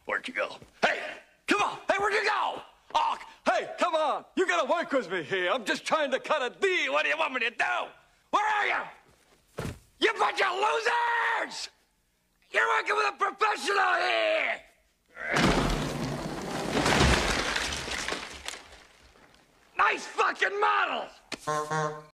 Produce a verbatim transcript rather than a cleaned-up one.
Where'd you go? Hey, come on. Hey, where'd you go? Oh, hey, come on. You gotta work with me here. I'm just trying to cut a deal. What do you want me to do? Where are you? You bunch of losers! You're working with a professional here! Nice fucking models!